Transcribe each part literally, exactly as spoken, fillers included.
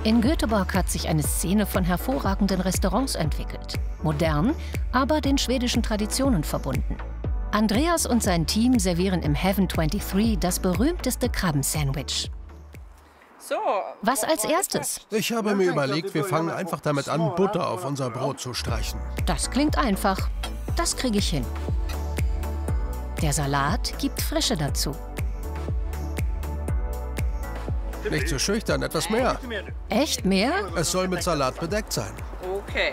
In Göteborg hat sich eine Szene von hervorragenden Restaurants entwickelt. Modern, aber den schwedischen Traditionen verbunden. Andreas und sein Team servieren im Heaven dreiundzwanzig das berühmteste Krabbensandwich. So, Was als erstes? Ich habe mir überlegt, wir fangen einfach damit an, Butter auf unser Brot zu streichen. Das klingt einfach. Das kriege ich hin. Der Salat gibt Frische dazu. Nicht zu schüchtern, etwas mehr. Echt mehr? Es soll mit Salat bedeckt sein. okay.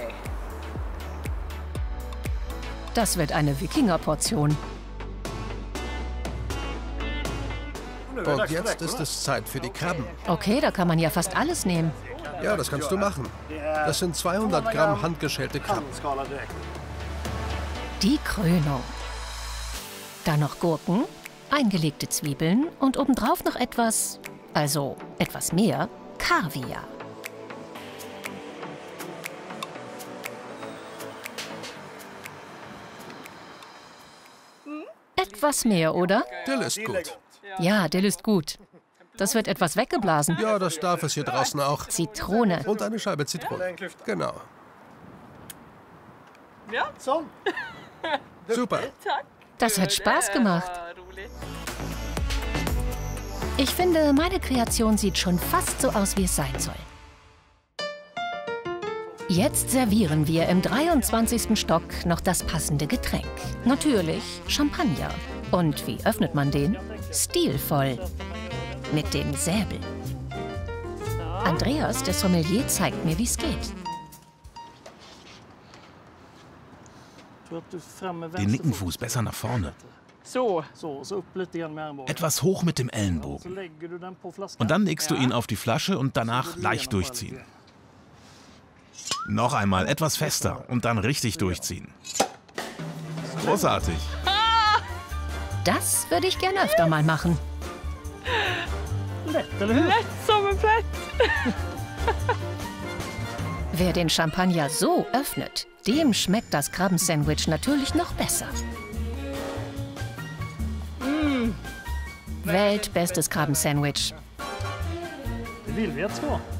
Das wird eine Wikinger-Portion. Und jetzt ist es Zeit für die Krabben. Okay, da kann man ja fast alles nehmen. Ja, das kannst du machen. Das sind zweihundert Gramm handgeschälte Krabben. Die Krönung. Dann noch Gurken, eingelegte Zwiebeln und obendrauf noch etwas, also etwas mehr, Kaviar. Etwas mehr, oder? Dill ist gut. Ja, Dill ist gut. Das wird etwas weggeblasen. Ja, das darf es hier draußen auch. Zitrone. Und eine Scheibe Zitrone. Genau. Ja, Super. Das hat Spaß gemacht. roligt. Ich finde, meine Kreation sieht schon fast so aus, wie es sein soll. Jetzt servieren wir im dreiundzwanzigsten Stock noch das passende Getränk. Natürlich Champagner. Und wie öffnet man den? Stilvoll. Mit dem Säbel. Andreas, der Sommelier, zeigt mir, wie es geht. Den linken Fuß besser nach vorne. So, Etwas hoch mit dem Ellenbogen. Und dann legst du ihn auf die Flasche und danach leicht durchziehen. Noch einmal etwas fester und dann richtig durchziehen. Großartig. Das würde ich gern öfter mal machen. lätt som en plätt. Wer den Champagner so öffnet, dem schmeckt das Krabbensandwich natürlich noch besser. Weltbestes Krabbensandwich. Det vill vi att ska.